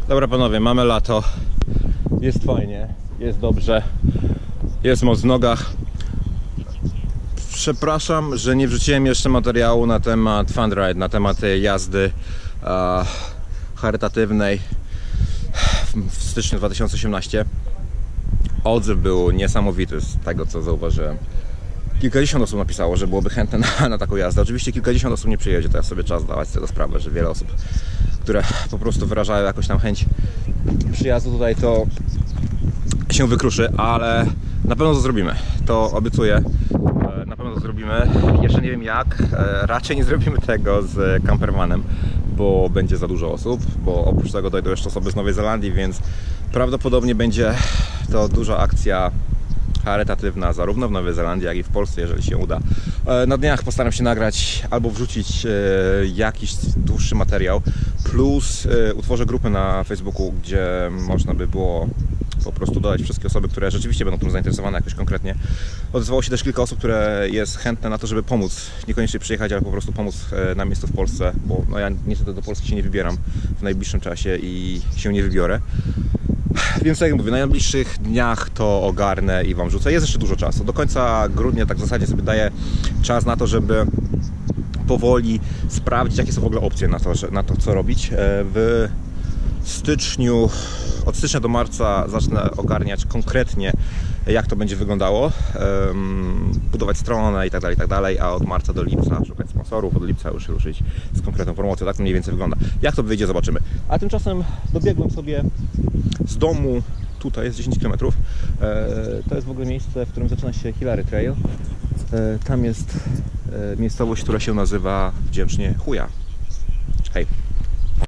Dobra panowie, mamy lato. Jest fajnie, jest dobrze. Jest moc w nogach. Przepraszam, że nie wrzuciłem jeszcze materiału na temat Fun Ride, na temat jazdy charytatywnej w styczniu 2018. Odzew był niesamowity z tego, co zauważyłem. Kilkadziesiąt osób napisało, że byłoby chętne na taką jazdę. Oczywiście kilkadziesiąt osób nie przyjedzie, to ja sobie czas zdawać z tego sprawę, że wiele osób, które po prostu wyrażają jakąś tam chęć przyjazdu tutaj, to się wykruszy, ale na pewno to zrobimy. To obiecuję. Na pewno to zrobimy. Jeszcze nie wiem jak. Raczej nie zrobimy tego z campervanem, bo będzie za dużo osób, bo oprócz tego dojdą jeszcze osoby z Nowej Zelandii, więc prawdopodobnie będzie to duża akcja charytatywna zarówno w Nowej Zelandii, jak i w Polsce, jeżeli się uda. Na dniach postaram się nagrać albo wrzucić jakiś dłuższy materiał, plus utworzę grupę na Facebooku, gdzie można by było po prostu dodać wszystkie osoby, które rzeczywiście będą tym zainteresowane jakoś konkretnie. Odezwało się też kilka osób, które jest chętne na to, żeby pomóc, niekoniecznie przyjechać, ale po prostu pomóc na miejscu w Polsce, bo no ja niestety do Polski się nie wybieram w najbliższym czasie i się nie wybiorę. Więc tak jak mówię, na najbliższych dniach to ogarnę i Wam rzucę. Jest jeszcze dużo czasu. Do końca grudnia tak w zasadzie sobie daję czas na to, żeby powoli sprawdzić, jakie są w ogóle opcje na to co robić. W styczniu, od stycznia do marca zacznę ogarniać konkretnie, jak to będzie wyglądało, budować stronę i tak dalej, a od marca do lipca szukać sponsorów, od lipca już ruszyć z konkretną promocją. Tak to mniej więcej wygląda. Jak to wyjdzie, zobaczymy. A tymczasem dobiegłem sobie z domu, tutaj jest 10 km. To jest w ogóle miejsce, w którym zaczyna się Hillary Trail. Tam jest miejscowość, która się nazywa wdzięcznie Chuja. Hej!